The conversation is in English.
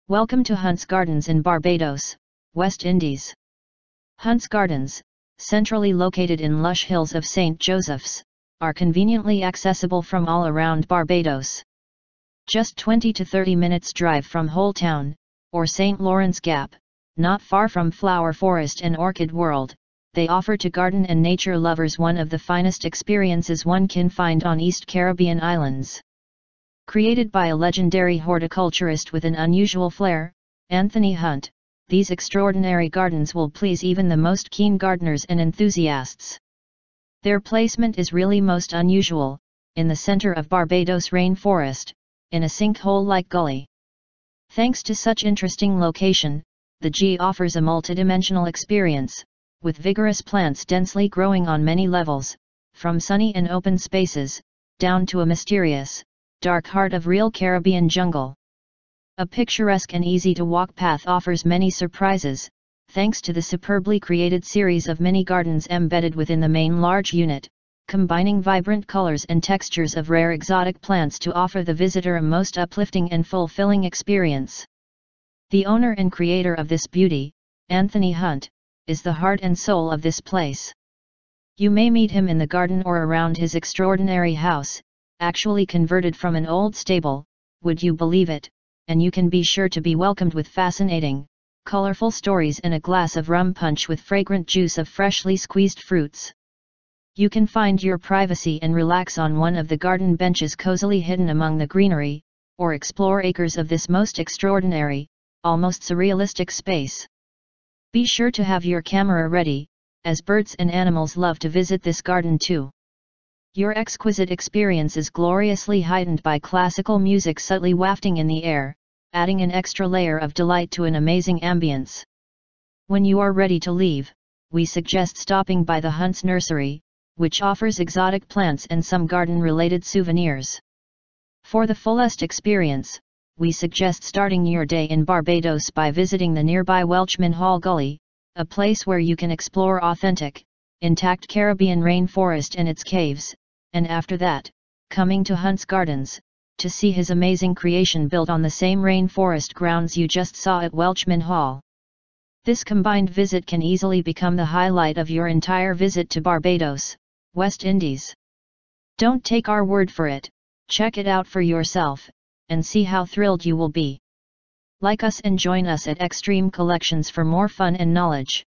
Welcome to Hunt's Gardens in Barbados, West Indies. Hunt's Gardens, centrally located in lush hills of St. Joseph's, are conveniently accessible from all around Barbados. Just 20 to 30 minutes drive from Hole Town, or St. Lawrence Gap, not far from Flower Forest and Orchid World, they offer to garden and nature lovers one of the finest experiences one can find on East Caribbean islands. Created by a legendary horticulturist with an unusual flair, Anthony Hunt, these extraordinary gardens will please even the most keen gardeners and enthusiasts. Their placement is really most unusual, in the center of Barbados rainforest, in a sinkhole-like gully. Thanks to such interesting location, the G offers a multidimensional experience, with vigorous plants densely growing on many levels, from sunny and open spaces, down to a mysterious, dark heart of real Caribbean jungle. A picturesque and easy-to-walk path offers many surprises, thanks to the superbly created series of mini gardens embedded within the main large unit, combining vibrant colors and textures of rare exotic plants to offer the visitor a most uplifting and fulfilling experience. The owner and creator of this beauty, Anthony Hunt, is the heart and soul of this place. You may meet him in the garden or around his extraordinary house, actually converted from an old stable, would you believe it, and you can be sure to be welcomed with fascinating, colorful stories and a glass of rum punch with fragrant juice of freshly squeezed fruits. You can find your privacy and relax on one of the garden benches cozily hidden among the greenery, or explore acres of this most extraordinary, almost surrealistic space. Be sure to have your camera ready, as birds and animals love to visit this garden too. Your exquisite experience is gloriously heightened by classical music subtly wafting in the air, adding an extra layer of delight to an amazing ambience. When you are ready to leave, we suggest stopping by the Hunt's Nursery, which offers exotic plants and some garden-related souvenirs. For the fullest experience, we suggest starting your day in Barbados by visiting the nearby Welchman Hall Gully, a place where you can explore authentic, intact Caribbean rainforest and its caves, and after that, coming to Hunt's Gardens, to see his amazing creation built on the same rainforest grounds you just saw at Welchman Hall. This combined visit can easily become the highlight of your entire visit to Barbados, West Indies. Don't take our word for it, check it out for yourself, and see how thrilled you will be. Like us and join us at Extreme Collections for more fun and knowledge.